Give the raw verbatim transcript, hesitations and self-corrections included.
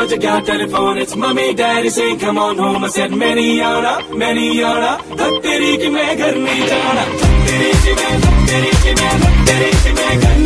बज गया telephone, it's mummy daddy saying come on home. I said मैं नहीं आना, मैं नहीं आना, धक तेरी कि मैं घर नहीं जाना, धक तेरी कि मैं, धक तेरी कि मैं, धक तेरी कि मैं घर